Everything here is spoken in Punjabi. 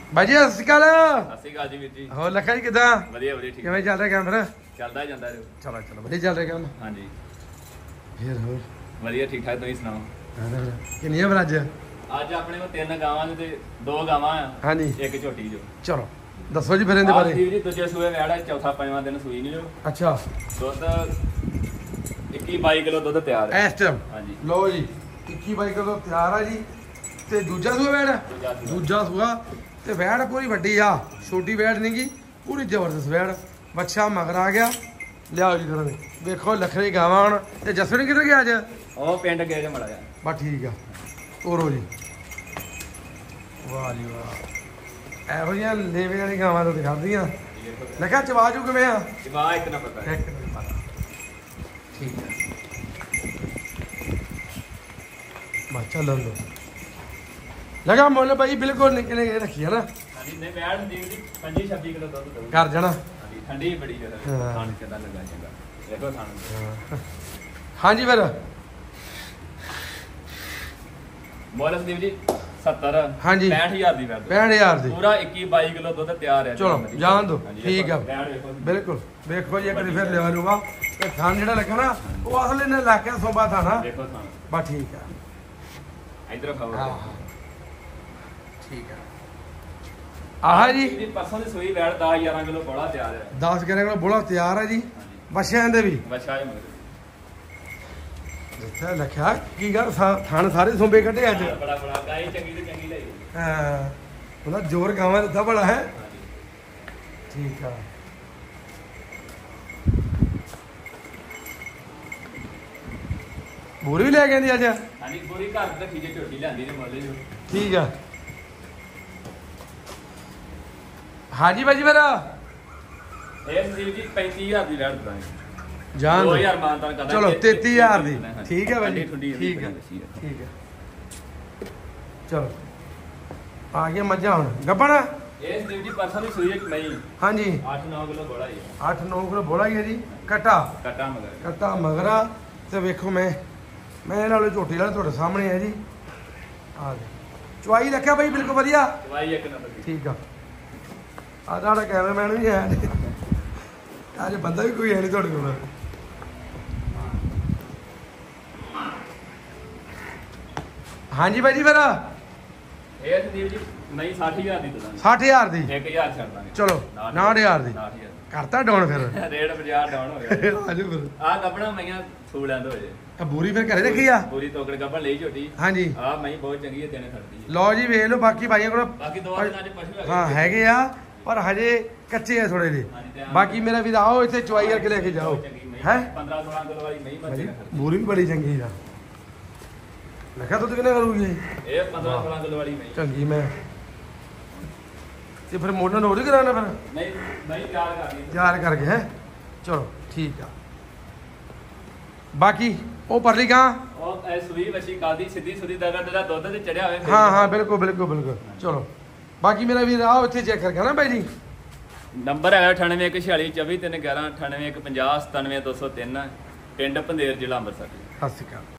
ਬਾਈ ਜੀ ਸਤਿ ਸ਼੍ਰੀ ਅਕਾਲ। ਸਤਿ ਸ਼੍ਰੀ ਅਕਾਲ ਜੀ ਵੀਰ ਜੀ। ਹੋਰ ਲੱਖਾ ਜੀ ਕਿਦਾਂ? ਵਧੀਆ ਵਧੀਆ ਠੀਕ। ਕਿਵੇਂ ਚੱਲ ਰਿਹਾ ਕੰਮ ਫਿਰ? ਚੱਲਦਾ ਜਾਂਦਾ ਜੀ। ਚਲੋ ਚਲੋ ਵਧੀਆ ਚੱਲ ਰਿਹਾ ਕੰਮ। ਹਾਂਜੀ ਫੇਰ ਹੋਰ ਵਧੀਆ ਠੀਕ ਠਾਕ। ਤੁਸੀਂ ਸੁਣਾਓ ਕਿੰਨੀਆਂ ਫਿਰ ਅੱਜ? ਅੱਜ ਆਪਣੇ ਕੋਲ 3 ਗਾਵਾਂ ਨੇ ਤੇ 2 ਗਾਵਾਂ ਆ। ਹਾਂਜੀ ਇੱਕ ਝੋਟੀ ਜੋ। ਚਲੋ ਦੱਸੋ ਜੀ ਫਿਰ ਇਹਦੇ ਬਾਰੇ। ਜੀ ਦੂਜੇ ਸੂਏ ਵੈੜ ਹੈ, ਚੌਥਾ ਪੰਜਵਾਂ ਦਿਨ ਸੂਈ ਨਹੀਂ ਜੋ। ਅੱਛਾ ਦੁੱਧ 21-22 ਕਿਲੋ ਦੁੱਧ ਤਿਆਰ ਹੈ ਇਸ ਟਾਈਮ। ਹਾਂਜੀ ਲਓ ਜੀ 21-22 ਕਿਲੋ ਤਿਆਰ ਆ ਜੀ। ਤੇ ਦੂਜਾ ਸੂਆ ਵੈੜ? ਦੂਜਾ ਸੂਆ ਤੇ ਵੈੜ ਪੂਰੀ ਵੱਡੀ ਆ, ਛੋਟੀ ਵੈੜ ਨਹੀਂ ਗੀ, ਪੂਰੀ ਜ਼ਬਰਦਸਤ ਵੈੜ। ਬੱਚਾ ਮਗਰ ਆ ਗਿਆ। ਲਿਆਓ ਜੀ ਫਿਰ ਵੇਖੋ ਲੱਖਰੀ ਗਾਵਾਂ ਹੁਣ। ਤੇ ਜਸਵੀਰ ਕਿੱਧਰ ਗਿਆ ਅੱਜ? ਉਹ ਪਿੰਡ ਗਏ ਜੇ ਮੜਾ ਜਾ। ਬਸ ਠੀਕ ਆ ਤੋਰੋ ਜੀ। ਵਾਹ ਜੀ ਵਾਹ, ਇਹੋ ਜਿਹੀਆਂ ਲੇਵੇ ਵਾਲੀ ਗਾਵਾਂ ਤੋਂ ਦਿਖਾਉਂਦੀਆਂ। ਲੱਗਾ ਚਵਾਜੂ ਕਿਵੇਂ ਆ? ਜਵਾ ਇੱਕ ਨਾ ਪਤਾ ਇੱਕ ਨੰਬਰ ਪਤਾ। ਠੀਕ ਹੈ ਬਸ ਚੱਲਣ ਦੋ। ਲਗਾ ਮੁੱਲ ਭਾਈ ਬਿਲਕੁਲ ਨਿਕਲੇ ਰੱਖੀ ਹੈ ਨਾ। ਹਾਂਜੀ ਨੇ ਵੈੜ ਦੀ 25-26 ਕਿਲੋ ਦੁੱਧ ਦਊ। ਕਰ ਜਾਣਾ। ਹਾਂਜੀ ਠੰਡੀ ਬੜੀ ਜਰਾ ਹਾਂ। ਖਾਣ ਕਿਦਾਂ ਲੱਗਾ ਚੰਗਾ। ਦੇਖੋ ਖਾਣ ਹਾਂਜੀ ਫਿਰ ਮੁੱਲ ਸੰਦੀਪ ਜੀ 70। ਹਾਂਜੀ 65000 ਦੀ ਵੈੜ 65000 ਦੀ ਪੂਰਾ 21-22 ਕਿਲੋ ਦੁੱਧ ਤਿਆਰ ਹੈ। ਚਲੋ ਜਾਣ ਦੋ। ਹਾਂਜੀ, ਠੀਕ ਆ ਵੈੜ ਵੇਖੋ। ਬਿਲਕੁਲ। ਵੇਖੋ ਜੀ ਇੱਕ ਵਾਰੀ ਫਿਰ ਲਿਆ ਲੂਗਾ ਤੇ ਖਾਣ ਜਿਹੜਾ ਲੱਗਾ ਨਾ ਉਹ ਅਸਲੇ ਨੇ ਲਾ ਕੇ ਸੋਭਾ ਥਾ ਨਾ। ਦੇਖੋ ਖਾਣ ਬਸ ਠੀਕ ਆ। ਇਧਰ ਖਾਓ। ਹਾਂ ਠੀਕ ਆ। ਆਹ ਜੀ ਇਹਦੀ ਪਰਸੋਂ ਦੀ ਸੂਈ ਵੈੜ 10-11 ਕਿਲੋ ਬੜਾ ਤਿਆਰ ਹੈ। 10 ਕਿਲੋ ਕੋਲ ਬੋਲਾ ਤਿਆਰ ਹੈ ਜੀ। ਬੱਚਿਆਂ ਦੇ ਵੀ ਬੱਚਾ ਹੈ ਮਗਰ ਜਿੱਥੇ ਲਿਖਿਆ ਕੀ ਗੱਲ ਥਣ ਸਾਰੇ ਸੋਂਬੇ ਕੱਢੇ ਅੱਜ। ਬੜਾ ਬੜਾ ਗਾਈ ਚੰਗੀ ਤੇ ਚੰਗੀ ਲਈ। ਹਾਂ ਉਹਦਾ ਜ਼ੋਰ ਗਾਵਾਂ ਦਾ ਬੜਾ ਹੈ। ਠੀਕ ਆ। ਬੂਰੀ ਵੀ ਲੈ ਕੇ ਆਂਦੀ ਅੱਜ? ਹਾਂਜੀ ਪੂਰੀ ਘਰ ਰੱਖੀ ਜੇ ਝੋਟੀ ਲਿਆਂਦੀ ਨੇ ਮੁੱਲ ਜੋ। ਠੀਕ ਆ। ਹਾਂਜੀ ਭਾਜੀ ਮੇਰਾ ਇਹ ਸੰਦੀਪ ਜੀ 35000 ਦੀ ਵੈੜ ਦਵਾਂਗੇ। ਜਾਨ 2000 ਮਾਨਤਾਨ ਕਰਦਾ। ਚਲੋ 33000 ਦੀ। ਠੀਕ ਹੈ ਭਾਜੀ ਠੰਡੀ ਠੀਕ ਹੈ ਠੀਕ ਹੈ। ਚਲੋ ਆ ਗਿਆ ਮੱਝਾਂ ਹੁਣ ਗੱਬਣ। ਇਹ ਸੰਦੀਪ ਜੀ ਪਰਸੋਂ ਦੀ ਸੂਈ ਇੱਕ ਨਹੀਂ। ਹਾਂਜੀ 8-9 ਕਿਲੋ ਬੜਾ ਹੀ 8-9 ਕਿਲੋ ਬੋਲਾ ਹੀ ਹੈ ਜੀ। ਕਟਾ ਕੱਟਾ ਮਗਰ ਕੱਟਾ ਮਗਰਾ। ਤੇ ਵੇਖੋ ਮੈਂ ਨਾਲੇ ਝੋਟੀ ਵਾਲੇ ਤੁਹਾਡੇ ਸਾਹਮਣੇ ਹੈ ਜੀ। ਆ ਦੇ ਚੁਆਈ ਰੱਖਿਆ ਭਾਈ ਬਿਲਕੁਲ ਵਧੀਆ। ਦਵਾਈ ਇੱਕ ਨੰਬਰ ਦੀ। ਠੀਕ ਆ। ਆ ਸਾਡਾ ਕੈਮਰਾਮੈਨ ਵੀ ਹੈ ਨਹੀਂ ਅੱਜ, ਬੰਦਾ ਵੀ ਕੋਈ ਹੈ ਨਹੀਂ ਤੁਹਾਡੇ ਕੋਲ। ਹਾਂਜੀ ਭਾਈ ਜੀ ਫਿਰ ਇਹ ਸੰਦੀਪ ਜੀ ਨਹੀਂ 60000 ਦੀ ਦਵਾਂਗੇ। 60000 ਦੀ 1000 ਛੱਡ ਦਾਂਗੇ। ਚਲੋ 90000 ਦੀ 90000 ਕਰਤਾ ਡਾਊਨ ਫਿਰ। ਰੇਟ ਬਾਜ਼ਾਰ ਡਾਊਨ ਹੋ ਗਿਆ। ਆਜੋ ਫਿਰ ਆ ਕੱਪੜਾ ਮਈਆਂ ਸੂ ਲੈਂਦੇ ਹੋਏ। ਆ ਬੂਰੀ ਫਿਰ ਘਰੇ ਰੱਖੀ ਆ? ਪੂਰੀ ਤੋਕੜ ਕੱਪੜ ਲਈ ਝੋਟੀ। ਹਾਂਜੀ ਆ ਮਈ ਬਹੁਤ ਚੰਗੀ ਹੈ ਦੇਣੇ ਖੜਦੀ ਹੈ। ਲਓ ਜੀ ਵੇਖ ਲਓ ਬਾਕੀ ਭਾਈਆਂ ਕੋਲ ਬਾਕੀ 2 ਦਿਨਾਂ ਚ ਪਸ਼ੂ ਹੈਗੇ। ਹਾਂ ਹੈਗੇ ਆ ਪਰ ਹਜੇ ਕੱਚੇ ਆ ਥੋੜੇ ਜਿਹੇ। ਬਾਕੀ ਮੇਰਾ ਵੀਰ ਆਓ ਇੱਥੇ ਚੁਆਈ ਕਰਕੇ ਲੈ ਕੇ ਜਾਓ। ਹੈ 15-16 ਕਿਲੋ ਵਾਲੀ ਨਹੀਂ ਮੱਝ ਬੂਰੀ ਵੀ ਬੜੀ ਚੰਗੀ ਆ। ਲਖਾ ਦੁੱਧ ਕਿੰਨਾ ਕਰੂਗੀ ਇਹ 15-16 ਕਿਲੋ ਵਾਲੀ ਨਹੀਂ ਚੰਗੀ ਮੈਂ। ਤੇ ਫਿਰ ਮੋਢਾ ਨੋੜ ਕਰਾਣਾ ਫਿਰ ਨਹੀਂ ਨਹੀਂ ਤਿਆਰ ਕਰਨੀ। ਤਿਆਰ ਕਰਕੇ ਹੈ। ਚਲੋ ਠੀਕ ਆ। ਬਾਕੀ ਉਹ ਪਰਲੀ ਗਾਂ ਉਹ ਐ ਸੂਈ ਵਸ਼ੀ ਕਾਦੀ ਸਿੱਧੀ ਸੁਦੀ ਦਗਾ ਦਾ ਦੁੱਧ ਤੇ ਚੜਿਆ ਹੋਵੇ। ਹਾਂ ਹਾਂ ਬਿਲਕੁਲ ਬਿਲਕੁਲ ਬਿਲਕੁਲ। ਚਲੋ ਬਾਕੀ ਮੇਰਾ ਵੀਰ ਆਓ ਇੱਥੇ ਚੈੱਕ ਕਰਕੇ ਨਾ ਬਾਈ ਜੀ। ਨੰਬਰ ਹੈਗਾ 9816244311 9815097203 ਪਿੰਡ ਪੰਦੇਰ ਜ਼ਿਲ੍ਹਾ ਅੰਮ੍ਰਿਤਸਰ। ਸਤਿ ਸ਼੍ਰੀ ਅਕਾਲ।